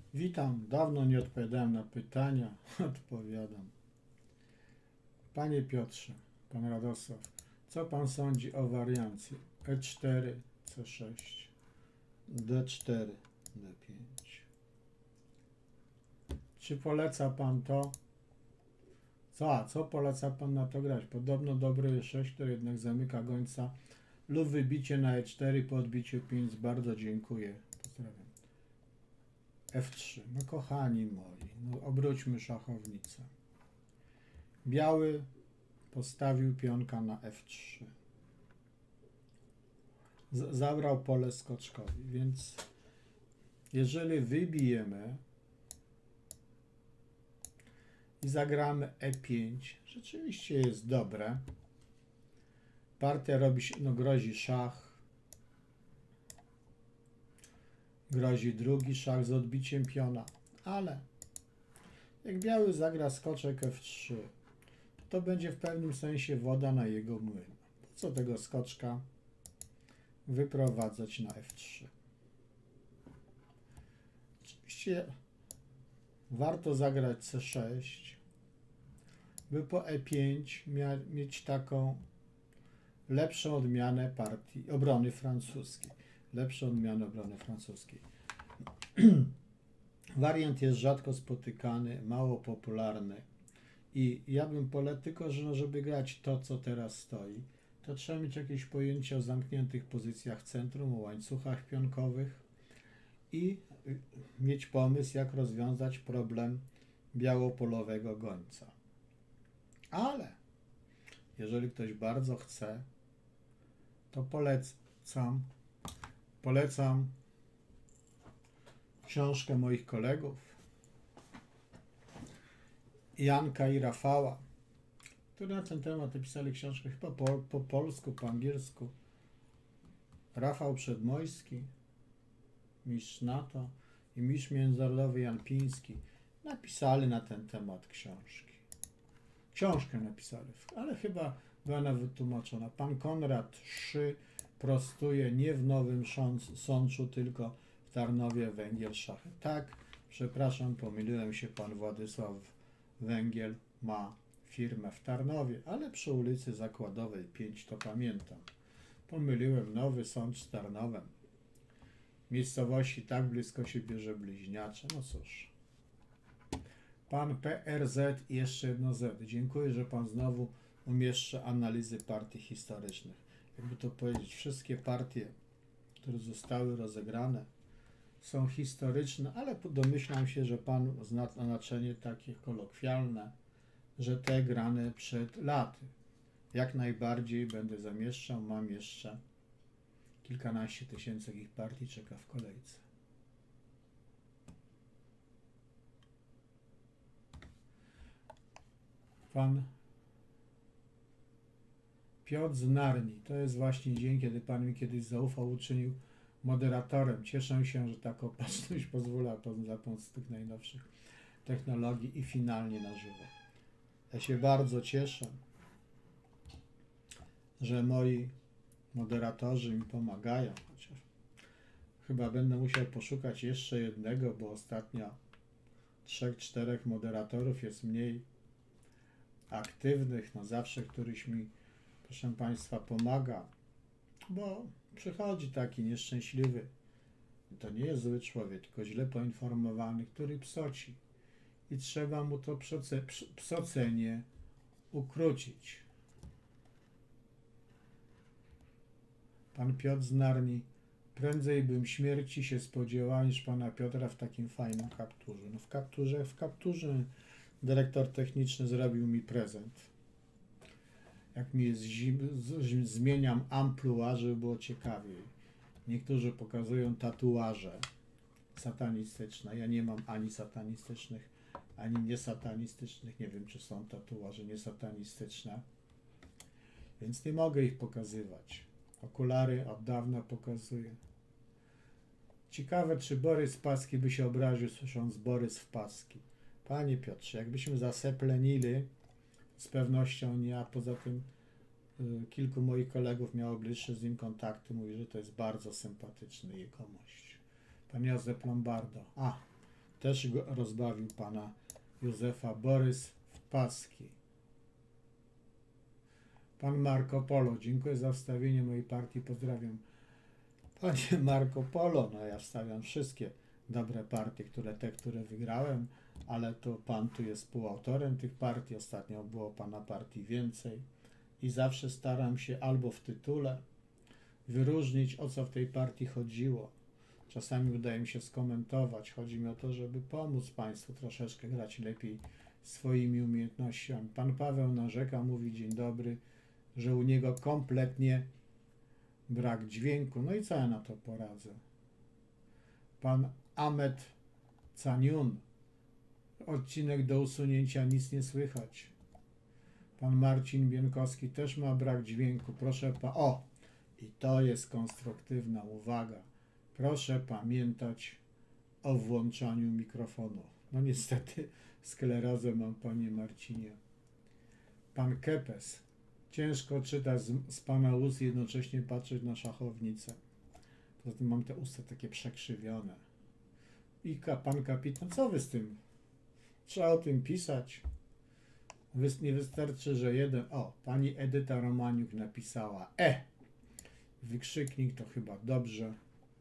Witam, dawno nie odpowiadałem na pytania, odpowiadam. Panie Piotrze, pan Radosław, co pan sądzi o wariancji E4, C6, D4, D5? Czy poleca pan to? Co poleca pan na to grać? Podobno dobre E6, które jednak zamyka gońca lub wybicie na E4 po odbiciu 5. Bardzo dziękuję. Pozdrawiam. F3. No kochani moi, no obróćmy szachownicę. Biały postawił pionka na F3. Zabrał pole skoczkowi, więc jeżeli wybijemy i zagramy E5, rzeczywiście jest dobre. Partia robi się, no grozi szach. Grozi drugi szach z odbiciem piona, ale jak biały zagra skoczek F3, to będzie w pewnym sensie woda na jego młyn. Po co tego skoczka wyprowadzać na F3? Oczywiście warto zagrać C6, by po E5 mieć taką lepszą odmianę partii obrony francuskiej. Lepszą odmianę obrony francuskiej. Wariant jest rzadko spotykany, mało popularny i ja bym polecał tylko, że żeby grać to, co teraz stoi, to trzeba mieć jakieś pojęcie o zamkniętych pozycjach centrum, o łańcuchach pionkowych i mieć pomysł, jak rozwiązać problem białopolowego gońca. Ale jeżeli ktoś bardzo chce, to polecam książkę moich kolegów Janka i Rafała, którzy na ten temat napisali książkę chyba po polsku, po angielsku. Rafał Przedmojski, mistrz NATO i mistrz międzynarodowy Jan Piński napisali na ten temat książki. Książkę napisali, ale chyba była ona wytłumaczona. Pan Konrad Szy prostuje nie w Nowym Sączu, tylko w Tarnowie Węgiel Szachy. Tak, przepraszam, pomyliłem się, pan Władysław Węgiel ma firmę w Tarnowie, ale przy ulicy Zakładowej 5 to pamiętam. Pomyliłem Nowy Sącz z Tarnowem. Miejscowości tak blisko siebie, że bliźniacze. No cóż. Pan PRZ i jeszcze jedno Z. Dziękuję, że pan znowu umieszcza analizy partii historycznych. Jakby to powiedzieć, wszystkie partie, które zostały rozegrane, są historyczne, ale domyślam się, że pan zna znaczenie takie kolokwialne, że te grane przed laty. Jak najbardziej będę zamieszczał, mam jeszcze kilkanaście tysięcy ich partii czeka w kolejce. Pan Piotr z Narni. To jest właśnie dzień, kiedy pan mi kiedyś zaufał, uczynił moderatorem. Cieszę się, że taka opatrzność pozwala za pomocą tych najnowszych technologii i finalnie na żywo. Ja się bardzo cieszę, że moi moderatorzy mi pomagają, chociaż chyba będę musiał poszukać jeszcze jednego, bo ostatnio 3-4 moderatorów jest mniej aktywnych. No zawsze któryś mi, proszę państwa, pomaga, bo przychodzi taki nieszczęśliwy, to nie jest zły człowiek, tylko źle poinformowany, który psoci i trzeba mu to psocenie ukrócić. Pan Piotr z Narni. Prędzej bym śmierci się spodziewał niż pana Piotra w takim fajnym kapturze. No w kapturze dyrektor techniczny zrobił mi prezent. Jak mi jest zmieniam amplua, żeby było ciekawiej. Niektórzy pokazują tatuaże satanistyczne. Ja nie mam ani satanistycznych, ani niesatanistycznych. Nie wiem, czy są tatuaże niesatanistyczne. Więc nie mogę ich pokazywać. Okulary od dawna pokazuję. Ciekawe, czy Borys Paski by się obraził, słysząc Borys w Paski. Panie Piotrze, jakbyśmy zaseplenili, z pewnością nie, a poza tym kilku moich kolegów miało bliższe z nim kontakty, mówi, że to jest bardzo sympatyczny jegomość. Pan Józef Lombardo. też go rozbawił pana Józefa Borys Wpaski. Pan Marco Polo, dziękuję za wstawienie mojej partii, pozdrawiam. Panie Marco Polo, no ja wstawiam wszystkie dobre partie, które wygrałem, ale to pan tu jest współautorem tych partii, ostatnio było pana partii więcej i zawsze staram się albo w tytule wyróżnić, o co w tej partii chodziło. Czasami udaje mi się skomentować. Chodzi mi o to, żeby pomóc państwu troszeczkę grać lepiej swoimi umiejętnościami. Pan Paweł narzeka, mówi dzień dobry, że u niego kompletnie brak dźwięku. No i co ja na to poradzę? Pan Ahmed Caniun, odcinek do usunięcia, nic nie słychać. Pan Marcin Bienkowski też ma brak dźwięku. Proszę o, i to jest konstruktywna uwaga. Proszę pamiętać o włączaniu mikrofonu. No niestety sklerozę mam, panie Marcinie. Pan Kepes. Ciężko czytać z pana ust i jednocześnie patrzeć na szachownicę. Poza tym mam te usta takie przekrzywione. I pan kapitan, co wy z tym? Trzeba o tym pisać. Nie wystarczy, że jeden... O, pani Edyta Romaniuk napisała wykrzyknik, to chyba dobrze.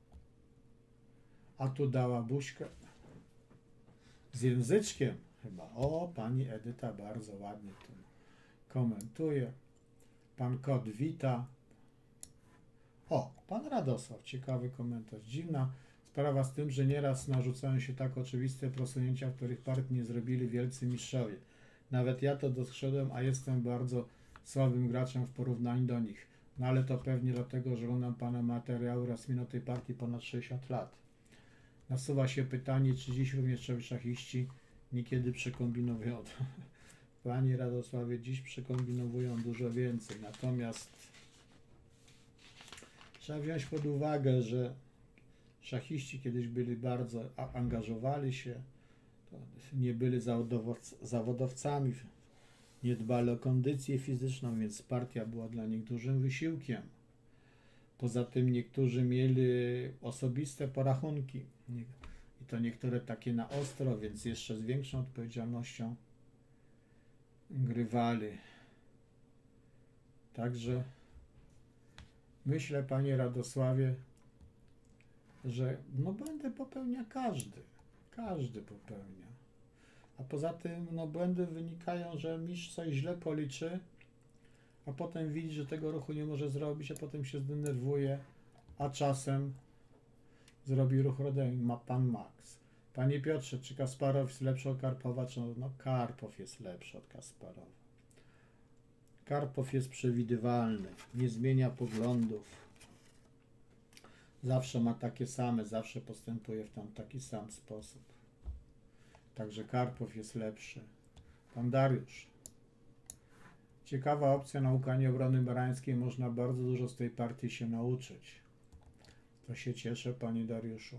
A tu dała buźkę z języczkiem chyba. O, pani Edyta bardzo ładnie to komentuje. Pan Kot wita. O, pan Radosław, ciekawy komentarz. Dziwna sprawa z tym, że nieraz narzucają się tak oczywiste prosunięcia, których partii nie zrobili wielcy mistrzowie. Nawet ja to dostrzegłem, a jestem bardzo słabym graczem w porównaniu do nich. No ale to pewnie dlatego, że oglądam pana materiału raz minut tej partii ponad 60 lat. Nasuwa się pytanie, czy dziś również szachiści niekiedy przekombinują. Panie Radosławie, dziś przekombinowują dużo więcej. Natomiast trzeba wziąć pod uwagę, że szachiści kiedyś byli bardzo, angażowali się, nie byli zawodowcami, nie dbali o kondycję fizyczną, więc partia była dla nich dużym wysiłkiem. Poza tym niektórzy mieli osobiste porachunki i to niektóre takie na ostro, więc jeszcze z większą odpowiedzialnością grywali. Także myślę, panie Radosławie, że no błędy popełnia każdy popełnia. A poza tym no błędy wynikają, że mistrz coś źle policzy, a potem widzi, że tego ruchu nie może zrobić, a potem się zdenerwuje, a czasem zrobi ruch rodzaju. Ma pan Max. Panie Piotrze, czy Kasparow jest lepszy od Karpowa? Czy no Karpow jest lepszy od Kasparowa. Karpow jest przewidywalny, nie zmienia poglądów. Zawsze ma takie same, zawsze postępuje w taki sam sposób. Także Karpow jest lepszy. Pan Dariusz. Ciekawa opcja naukania obrony barańskiej. Można bardzo dużo z tej partii się nauczyć. To się cieszę, panie Dariuszu.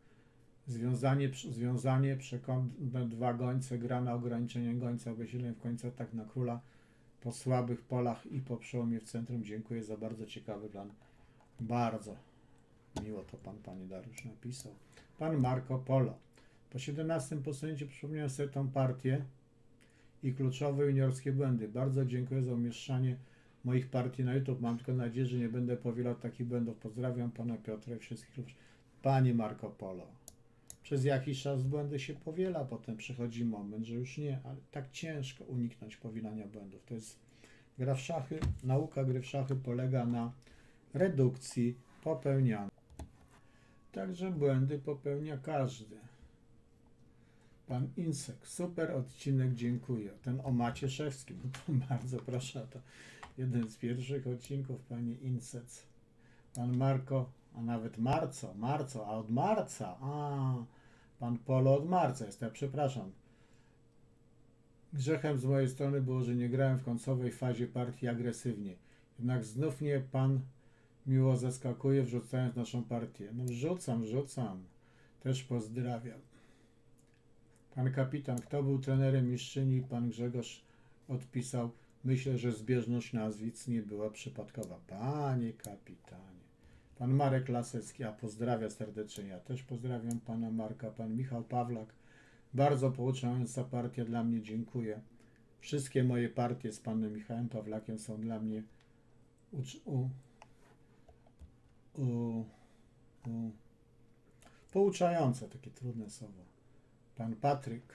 Związanie przekątne dwa gońce, gra na ograniczenie gońca, wysilenie w końcu atak na króla po słabych polach i po przełomie w centrum. Dziękuję za bardzo ciekawy plan. Bardzo miło to pan, panie Dariusz, napisał. Pan Marco Polo. Po 17 posunięciu przypomniałem sobie tą partię i kluczowe juniorskie błędy. Bardzo dziękuję za umieszczanie moich partii na YouTube. Mam tylko nadzieję, że nie będę powielał takich błędów. Pozdrawiam pana Piotra i wszystkich. Panie Marco Polo. Przez jakiś czas błędy się powiela, potem przychodzi moment, że już nie, ale tak ciężko uniknąć powielania błędów. To jest gra w szachy, nauka gry w szachy polega na redukcji popełniania. Także błędy popełnia każdy. Pan Insek, super odcinek, dziękuję. Ten o Macieszewskim, no to bardzo proszę, to jeden z pierwszych odcinków, panie Insec. Pan Marco, a nawet Marco, a od marca, pan Polo od marca jest, ja przepraszam. Grzechem z mojej strony było, że nie grałem w końcowej fazie partii agresywnie. Jednak znów mnie pan miło zaskakuje, wrzucając naszą partię. No wrzucam. Też pozdrawiam. Pan kapitan, kto był trenerem mistrzyni? Pan Grzegorz odpisał, myślę, że zbieżność nazwisk nie była przypadkowa. Panie kapitanie. Pan Marek Lasecki, a pozdrawia serdecznie. Ja też pozdrawiam pana Marka. Pan Michał Pawlak. Bardzo pouczająca partia dla mnie, dziękuję. Wszystkie moje partie z panem Michałem Pawlakiem są dla mnie pouczające, takie trudne słowo. Pan Patryk,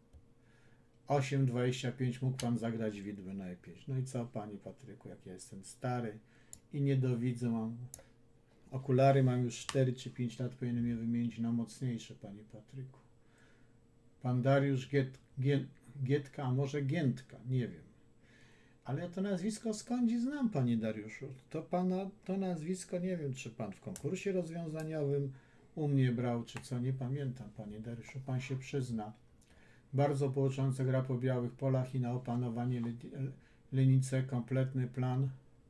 8,25 mógł pan zagrać widły najpierw. No i co, panie Patryku, jak ja jestem stary i nie dowidzę, mam okulary, mam już 4 czy 5 lat, powinienem je wymienić na mocniejsze, panie Patryku. Pan Dariusz Gietka, a może Giętka, nie wiem. Ale ja to nazwisko skądś znam, panie Dariuszu. To nazwisko, nie wiem, czy pan w konkursie rozwiązaniowym u mnie brał, czy co, nie pamiętam, panie Dariuszu, pan się przyzna. Bardzo pouczająca gra po białych polach i na opanowanie Lenice, kompletny plan.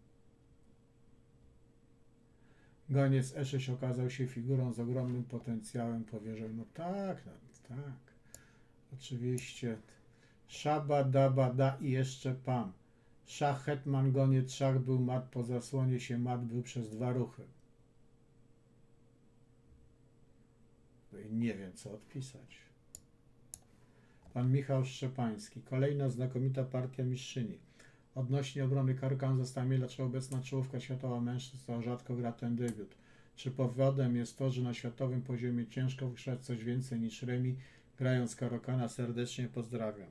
Goniec E6 okazał się figurą z ogromnym potencjałem, powierzał. No tak, oczywiście. Szaba, daba, da i jeszcze pan. Szach, hetman, goniec, szach był mat, po zasłonie się mat był przez 2 ruchy. Nie wiem, co odpisać. Pan Michał Szczepański. Kolejna znakomita partia mistrzyni. Odnośnie obrony Karokan zastanawiam, dlaczego obecna czołówka światowa mężczyzn rzadko gra ten debiut. Czy powodem jest to, że na światowym poziomie ciężko wykształcić coś więcej niż Remi, grając Karokana? Serdecznie pozdrawiam.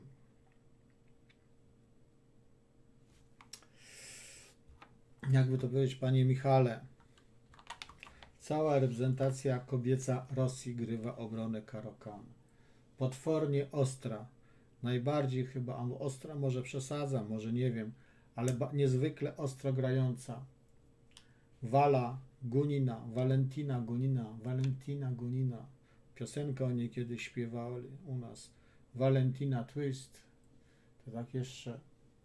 Jakby to powiedzieć, panie Michale, cała reprezentacja kobieca Rosji grywa obronę Karokana. Potwornie ostra. Najbardziej chyba, ostra może przesadzam, może nie wiem, ale niezwykle ostro grająca. Wala Gunina, Valentina Gunina. Piosenkę o niej kiedyś śpiewali u nas. Valentina Twist. To tak jeszcze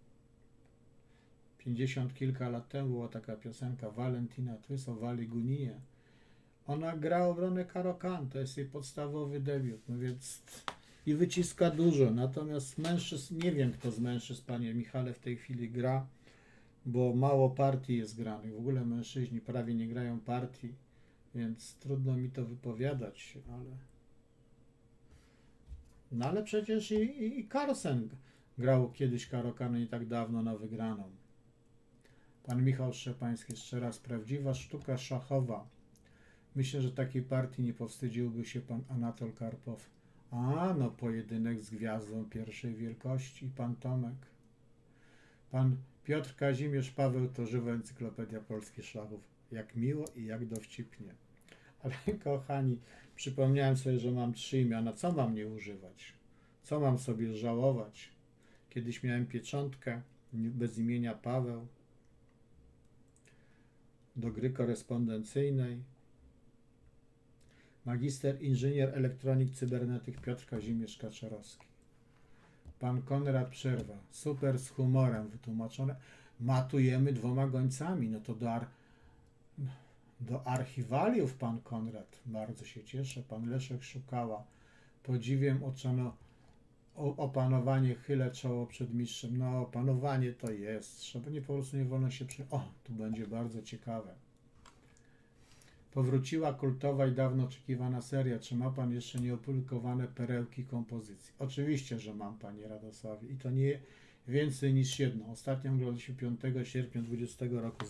50 kilka lat temu była taka piosenka Valentina Twist o Wali Guninie. Ona gra obronę Karokan, to jest jej podstawowy debiut, no więc i wyciska dużo. Natomiast mężczyzn, nie wiem kto z mężczyzn, panie Michale, w tej chwili gra, bo mało partii jest granych. W ogóle mężczyźni prawie nie grają partii, więc trudno mi to wypowiadać, ale... No ale przecież i Carlsen grał kiedyś Karokana nie tak dawno na wygraną. Pan Michał Szczepański, jeszcze raz, prawdziwa sztuka szachowa. Myślę, że takiej partii nie powstydziłby się pan Anatol Karpow. A, no pojedynek z gwiazdą pierwszej wielkości. Pan Tomek. Pan Piotr Kazimierz Paweł to żywa encyklopedia polskich szachów. Jak miło i jak dowcipnie. Ale kochani, przypomniałem sobie, że mam 3 imiona. Co mam nie używać? Co mam sobie żałować? Kiedyś miałem pieczątkę bez imienia Paweł do gry korespondencyjnej. Magister inżynier elektronik cybernetyk Piotr Kazimierz Kaczorowski. Pan Konrad Przerwa. Super z humorem wytłumaczone. Matujemy 2 gońcami. No to do archiwaliów pan Konrad. Bardzo się cieszę. Pan Leszek Szukała. Podziwiem opanowanie, chylę czoło przed mistrzem. No opanowanie to jest. Trzeba po prostu nie wolno się tu będzie bardzo ciekawe. Powróciła kultowa i dawno oczekiwana seria. Czy ma pan jeszcze nieopublikowane perełki kompozycji? Oczywiście, że mam, panie Radosławie. I to nie więcej niż jedno. Ostatnią oglądaliśmy 5 sierpnia 2020 roku.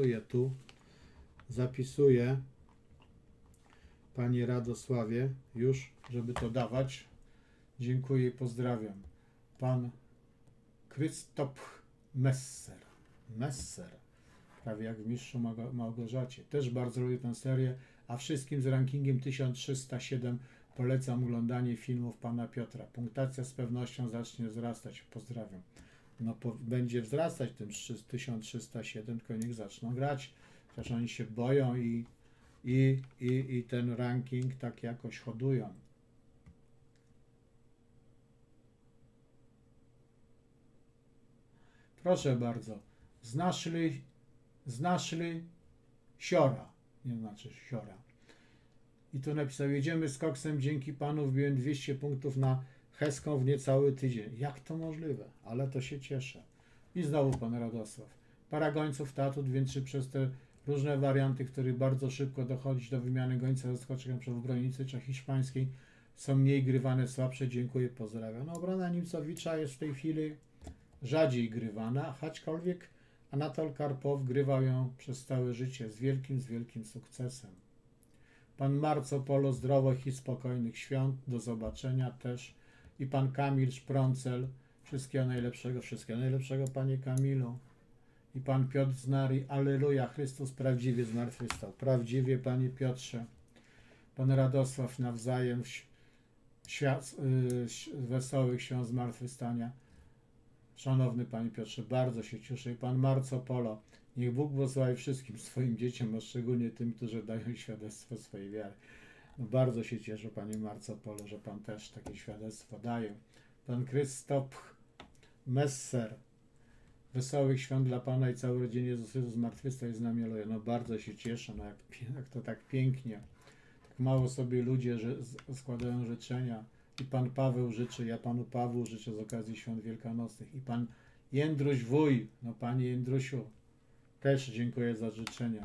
Zapisuję, panie Radosławie, już, żeby to dawać. Dziękuję i pozdrawiam. Pan Krzysztof Messer. Prawie jak w Mistrzu Małgorzacie. Też bardzo lubię tę serię, a wszystkim z rankingiem 1307 polecam oglądanie filmów pana Piotra. Punktacja z pewnością zacznie wzrastać. Pozdrawiam. No będzie wzrastać tym 1307, tylko niech zaczną grać. Chociaż oni się boją i ten ranking tak jakoś hodują. Proszę bardzo. Znaszli siora, nie znaczy siora. I tu napisał, jedziemy z koksem, dzięki panu wbiłem 200 punktów na Heską w niecały tydzień. Jak to możliwe? Ale to się cieszę. I znowu pan Radosław. Para gońców to więc przez te różne warianty, których bardzo szybko dochodzić do wymiany gońca zaskoczenia przez obrońcy czy hiszpańskiej, są mniej grywane, słabsze, dziękuję, pozdrawiam. No, obrona Nimcowicza jest w tej chwili rzadziej grywana, aczkolwiek Anatol Karpow grywał ją przez całe życie z wielkim sukcesem. Pan Marco Polo, zdrowych i spokojnych świąt, do zobaczenia też. I pan Kamil Szproncel, wszystkiego najlepszego panie Kamilu. I pan Piotr Znari, alleluja, Chrystus prawdziwie zmartwychwstał. Prawdziwie, panie Piotrze. Pan Radosław, nawzajem wesołych świąt zmartwychwstania. Szanowny panie Piotrze, bardzo się cieszę. I pan Marco Polo, niech Bóg błogosławi wszystkim swoim dzieciom, a szczególnie tym, którzy dają świadectwo swojej wiary. No, bardzo się cieszę, panie Marco Polo, że pan też takie świadectwo daje. Pan Krzysztof Messer, wesołych świąt dla pana i całej rodzinie Jezusa zmartwychwstał i z nami aluje. No bardzo się cieszę, no jak to tak pięknie. Tak mało sobie ludzie składają życzenia. I pan Paweł życzy, ja panu Pawłu życzę z okazji świąt wielkanocnych. I pan Jędruś Wuj, no panie Jędrusiu, też dziękuję za życzenia.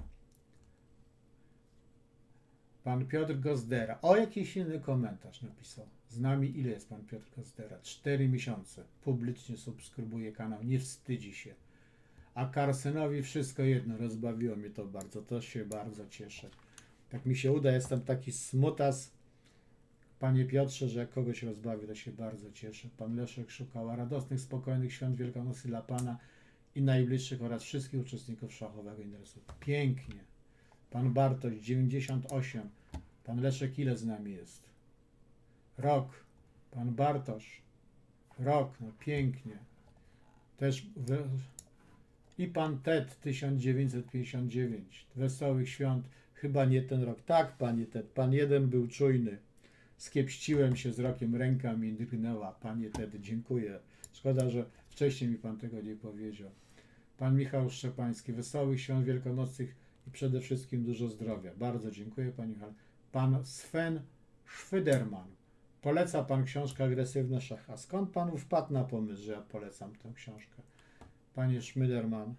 Pan Piotr Gozdera. O, jakiś inny komentarz napisał. Z nami ile jest pan Piotr Gozdera? 4 miesiące. Publicznie subskrybuje kanał. Nie wstydzi się. A Carsonowi wszystko jedno. Rozbawiło mnie to bardzo. To się bardzo cieszę. Tak mi się uda. Jestem taki smutas, panie Piotrze, że jak kogoś rozbawi, to się bardzo cieszę. Pan Leszek Szukała. Radosnych, spokojnych świąt Wielkanocy dla pana i najbliższych oraz wszystkich uczestników szachowego interesu. Pięknie. Pan Bartoś, 98. Pan Leszek, ile z nami jest? Rok. Pan Bartosz. Rok, no pięknie. Też i pan Ted, 1959. Wesołych świąt. Chyba nie ten rok. Tak, panie Ted. Pan jeden był czujny. Skiepściłem się z rokiem, ręka mi drgnęła. Panie Ted, dziękuję. Szkoda, że wcześniej mi pan tego nie powiedział. Pan Michał Szczepański. Wesołych świąt wielkanocnych i przede wszystkim dużo zdrowia. Bardzo dziękuję, pani Michał. Pan Sven Schwyderman. Poleca pan książkę Agresywne Szachy. A skąd panu wpadł na pomysł, że ja polecam tę książkę? Panie Schwyderman.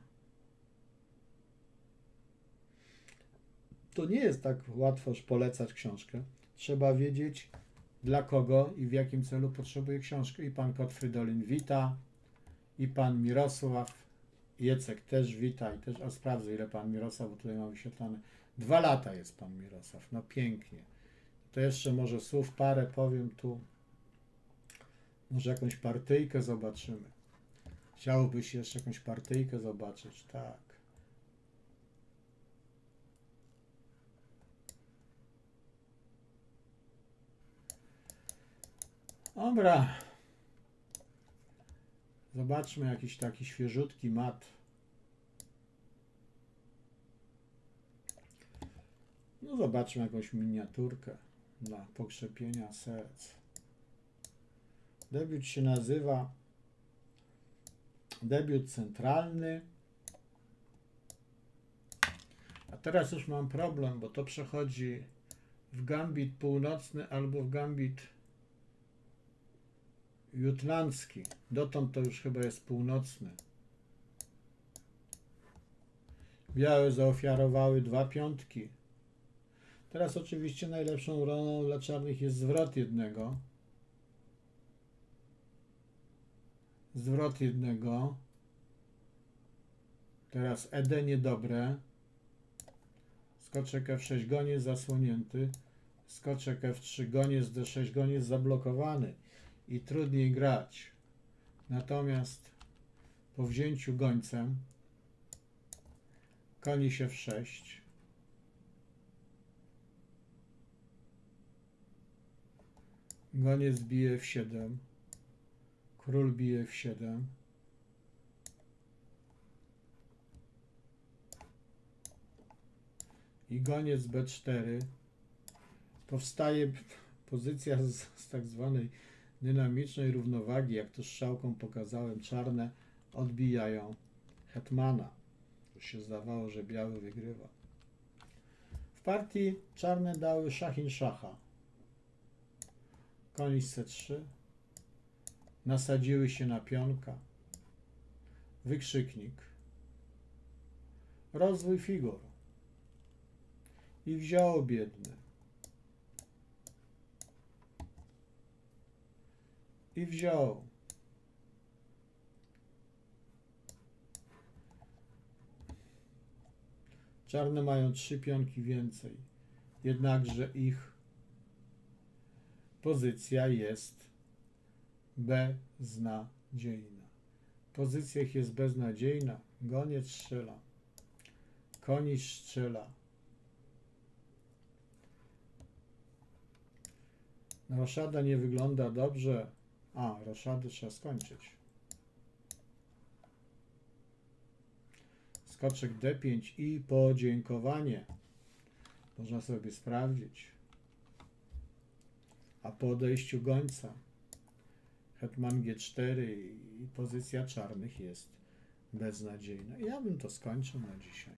To nie jest tak łatwo polecać książkę. Trzeba wiedzieć, dla kogo i w jakim celu potrzebuje książkę. I pan Kotfrydolin wita. I pan Mirosław Jecek też wita. I też, a sprawdzę, ile pan Mirosław, bo tutaj mam wyświetlane. 2 lata jest pan Mirosław. No pięknie. To jeszcze może słów parę powiem tu. Może jakąś partyjkę zobaczymy. Chciałbyś jeszcze jakąś partyjkę zobaczyć? Tak. Dobra. Zobaczmy jakiś taki świeżutki mat. No zobaczmy jakąś miniaturkę dla pokrzepienia serc. Debiut się nazywa debiut centralny. A teraz już mam problem, bo to przechodzi w gambit północny albo w gambit jutlandzki. Dotąd to już chyba jest północny. Białe zaofiarowały 2 piątki. Teraz oczywiście najlepszą rolą dla czarnych jest zwrot jednego. Zwrot jednego. Teraz ED niedobre. Skoczek F6, goniec zasłonięty. Skoczek F3, goniec D6, goniec zablokowany. I trudniej grać. Natomiast po wzięciu gońcem koń F6. Goniec bije F7. Król bije F7. I goniec B4. Powstaje pozycja z tak zwanej dynamicznej równowagi, jak to strzałką pokazałem. Czarne odbijają hetmana. Już się zdawało, że biały wygrywa. W partii czarne dały szach in szacha. Koń C3. Nasadziły się na pionka. Wykrzyknik. Rozwój figur. I wziął biedny. i wziął. Czarne mają 3 pionki więcej, jednakże ich pozycja jest beznadziejna. Pozycja ich jest beznadziejna. Goniec strzela. Koń strzela. Roszada nie wygląda dobrze. Roszady trzeba skończyć. Skoczek D5 i podziękowanie. Można sobie sprawdzić. A po odejściu gońca hetman G4 i pozycja czarnych jest beznadziejna. Ja bym to skończył na dzisiaj.